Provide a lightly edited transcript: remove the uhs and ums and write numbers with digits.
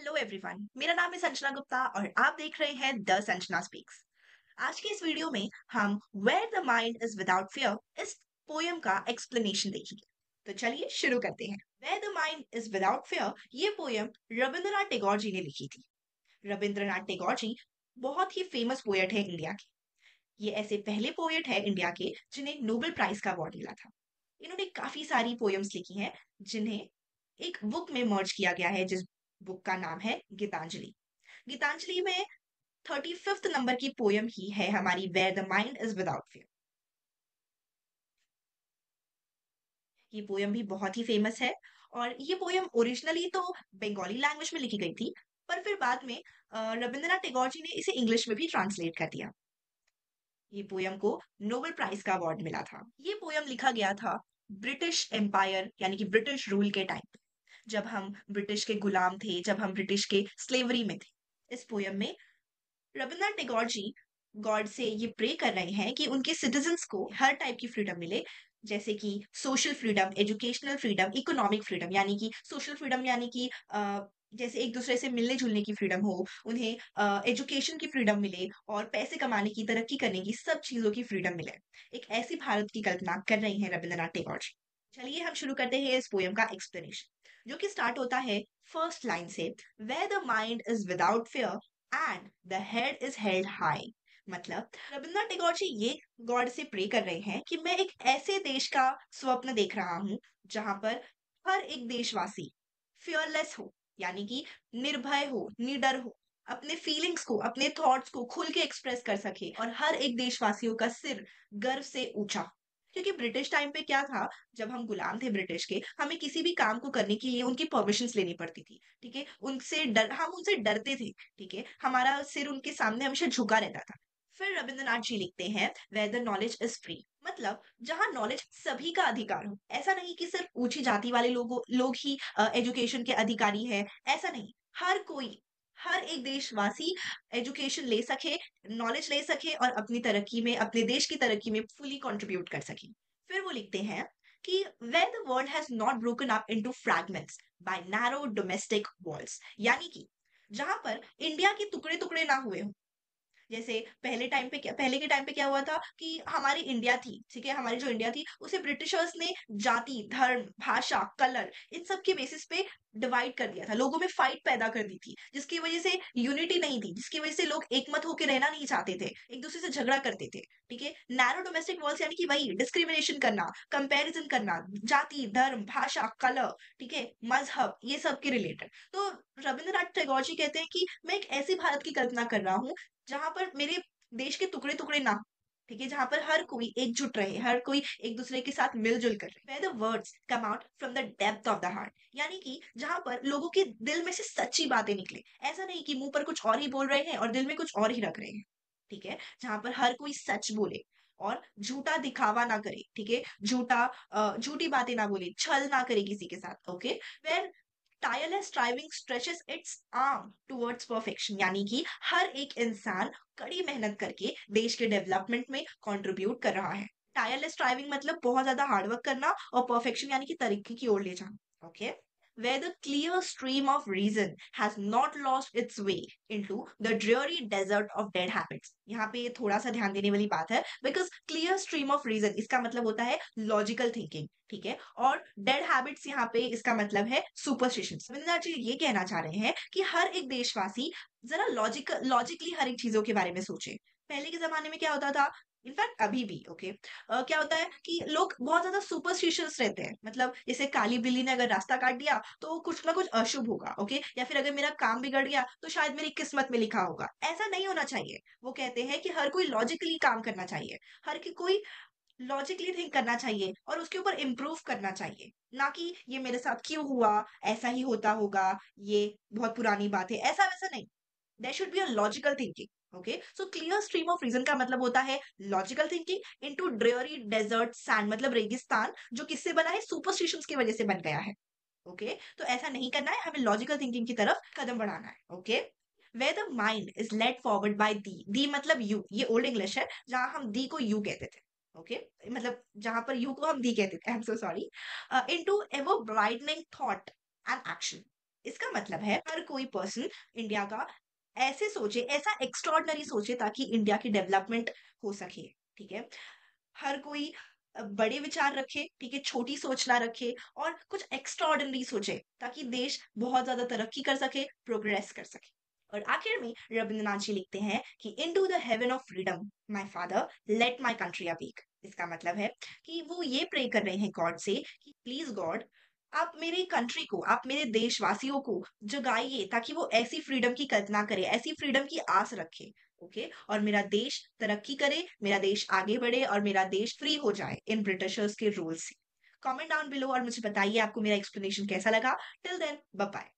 Hello everyone, मेरा नाम है संजना गुप्ता और आप देख रहे हैं द संजना स्पीक्स। आज की इस वीडियो में हम where the mind is without fear इस पोयम का एक्सप्लेनेशन देखेंगे। तो चलिए शुरू करते हैं। Where the mind is without fear ये पोयम रविंद्रनाथ टैगोर जी ने लिखी थी। रविंद्रनाथ टैगोर जी बहुत ही फेमस पोएट है इंडिया के। ये ऐसे पहले पोएट है इंडिया के जिन्हें नोबेल प्राइज का अवार्ड मिला था। इन्होंने काफी सारी पोयम्स लिखी हैं जिन्हें एक बुक में मर्ज किया गया है, जिस बुक का नाम है गीतांजलि। गीतांजलि में 35th नंबर की पोयम ही है हमारी where the mind is without fear. ये पोयम भी बहुत ही फेमस है और ये पोयम ओरिजिनली तो बंगाली लैंग्वेज में लिखी गई थी, पर फिर बाद में रविंद्रनाथ टैगोर जी ने इसे इंग्लिश में भी ट्रांसलेट कर दिया। ये पोयम को नोबेल प्राइज का अवार्ड मिला था। ये पोयम लिखा गया था ब्रिटिश एम्पायर यानी कि ब्रिटिश रूल के टाइम पे, जब हम ब्रिटिश के गुलाम थे, जब हम ब्रिटिश के स्लेवरी में थे। इस पोयम में रविन्द्रनाथ टैगोर जी गॉड से ये प्रे कर रहे हैं कि उनके सिटीजन्स को हर टाइप की फ्रीडम मिले, जैसे कि social freedom, educational freedom, economic freedom. यानी कि सोशल फ्रीडम यानी कि जैसे एक दूसरे से मिलने जुलने की फ्रीडम हो, उन्हें एजुकेशन की फ्रीडम मिले और पैसे कमाने की, तरक्की करने की, सब चीजों की फ्रीडम मिले। एक ऐसी भारत की कल्पना कर रहे हैं रविन्द्रनाथ टैगोर जी। चलिए हम शुरू करते हैं इस पोयम का एक्सप्लेनेशन, जो कि स्टार्ट होता है फर्स्ट लाइन से, where the mind is without fear and the head is held high. मतलब रविन्द्रनाथ टैगोर जी ये गॉड से प्रे कर रहे हैं कि मैं एक ऐसे देश का स्वप्न देख रहा हूं जहां पर हर एक देशवासी फियरलेस हो, यानी कि निर्भय हो, निडर हो, अपने फीलिंग्स को, अपने थॉट्स को खुल के एक्सप्रेस कर सके और हर एक देशवासियों का सिर गर्व से ऊंचा। क्योंकि ब्रिटिश टाइम पे क्या था, जब हम गुलाम थे ब्रिटिश के, हमें किसी भी काम को करने के लिए उनकी परमिशंस लेनी पड़ती थी। ठीक है, हम उनसे डरते थे। ठीक है, हमारा सिर उनके सामने हमेशा झुका रहता था। फिर रविंद्रनाथ जी लिखते हैं where the knowledge is free. मतलब जहां नॉलेज सभी का अधिकार हो। ऐसा नहीं कि सिर्फ ऊंची जाति वाले लोग ही एजुकेशन के अधिकारी है। ऐसा नहीं, हर कोई, हर एक देशवासी एजुकेशन ले सके, नॉलेज ले सके और अपनी तरक्की में, अपने देश की तरक्की में फुली कंट्रीब्यूट कर सके। फिर वो लिखते हैं कि when the world has not broken up into fragments by narrow domestic walls, यानी कि जहां पर इंडिया के टुकड़े टुकड़े ना हुए हों। जैसे पहले के टाइम पे क्या हुआ था कि हमारी इंडिया थी, ठीक है, हमारी जो इंडिया थी उसे ब्रिटिशर्स ने जाति, धर्म, भाषा, कलर, इन सब के बेसिस पे डिवाइड कर दिया था, लोगों में फाइट पैदा कर दी थी, जिसकी वजह से यूनिटी नहीं थी, जिसकी वजह से लोग एकमत होकर रहना नहीं चाहते थे, एक दूसरे से झगड़ा करते थे। ठीक है, नैरो डोमेस्टिक वॉल्स यानी कि वही डिस्क्रिमिनेशन करना, कंपैरिजन करना, जाति, धर्म, भाषा, कलर, ठीक है, मजहब, ये सब के रिलेटेड। तो रविंद्रनाथ टैगोर जी कहते हैं कि मैं एक ऐसी भारत की कल्पना कर रहा हूँ जहां पर मेरे देश के टुकड़े टुकड़े ना हो। ठीक है, जहां पर हर कोई एकजुट रहे, हर कोई एक दूसरे के साथ मिलजुल कर रहे। Where the words come out from the depth of the heart, यानी कि जहां पर लोगों के दिल में से सच्ची बातें निकले। ऐसा नहीं कि मुंह पर कुछ और ही बोल रहे हैं और दिल में कुछ और ही रख रहे हैं। ठीक है, जहां पर हर कोई सच बोले और झूठा दिखावा ना करे। ठीक है, झूठी बातें ना बोले, छल ना करे किसी के साथ। Okay, where tireless striving stretches its arm towards perfection, यानी कि हर एक इंसान कड़ी मेहनत करके देश के डेवलपमेंट में कंट्रीब्यूट कर रहा है। टायरलेस स्ट्राइविंग मतलब बहुत ज्यादा हार्डवर्क करना और परफेक्शन यानी कि तरक्की की ओर ले जाना। Okay, where the clear stream of reason has not lost its way into the dreary desert of dead habits। यहाँ पे ये थोड़ा सा ध्यान देने वाली बात है, because clear stream of reason इसका मतलब होता है लॉजिकल थिंकिंग। ठीक है, और डेड हैबिट्स यहाँ पे इसका मतलब है सुपरस्टिशन। रविंद्रनाथ जी ये कहना चाह रहे हैं कि हर एक देशवासी जरा लॉजिकली हर एक चीजों के बारे में सोचे। पहले के जमाने में क्या होता था, इनफैक्ट अभी भी, ओके, क्या होता है कि लोग बहुत ज्यादा सुपरस्टिशियस रहते हैं। मतलब जैसे काली बिल्ली ने अगर रास्ता काट दिया तो कुछ ना कुछ अशुभ होगा। ओके, या फिर अगर मेरा काम बिगड़ गया तो शायद मेरी किस्मत में लिखा होगा। ऐसा नहीं होना चाहिए। वो कहते हैं कि हर कोई लॉजिकली काम करना चाहिए, कोई लॉजिकली थिंक करना चाहिए और उसके ऊपर इम्प्रूव करना चाहिए, ना कि ये मेरे साथ क्यों हुआ, ऐसा ही होता होगा, ये बहुत पुरानी बात है, ऐसा वैसा नहीं। There should be a logical thinking. Okay, so clear stream of reason का मतलब होता है logical thinking into dreary desert sand, मतलब रेगिस्तान जो किससे बना है, सुपरस्टिशंस की वजह से बन गया है। ओके, तो ऐसा नहीं करना है, हमें लॉजिकल थिंकिंग की तरफ कदम बढ़ाना है। Okay, where the mind is led forward by thee मतलब यू, ये ओल्ड इंग्लिश है जहां हम दी को यू कहते थे। ओके, मतलब जहां पर यू को हम दी कहते थे, I am so sorry, into ever brightening thought and action. इसका मतलब है हर कोई पर्सन इंडिया का ऐसे सोचे, ऐसा एक्स्ट्रॉर्डनरी सोचे ताकि इंडिया की डेवलपमेंट हो सके। ठीक है? हर कोई बड़े विचार रखे, ठीक है? छोटी सोच ना रखे और कुछ एक्स्ट्राऑर्डिनरी सोचे ताकि देश बहुत ज़्यादा तरक्की कर सके, प्रोग्रेस कर सके। और आखिर में रविंद्रनाथ जी लिखते हैं कि into the heaven of freedom my father let my country awake. इसका मतलब है कि वो ये प्रे कर रहे हैं गॉड से कि प्लीज गॉड, आप मेरी कंट्री को, आप मेरे देशवासियों को जगाइए ताकि वो ऐसी फ्रीडम की कल्पना करे, ऐसी फ्रीडम की आस रखे। ओके, और मेरा देश तरक्की करे, मेरा देश आगे बढ़े और मेरा देश फ्री हो जाए इन ब्रिटिशर्स के रूल से। कमेंट डाउन बिलो और मुझे बताइए आपको मेरा एक्सप्लेनेशन कैसा लगा। Till then bye bye.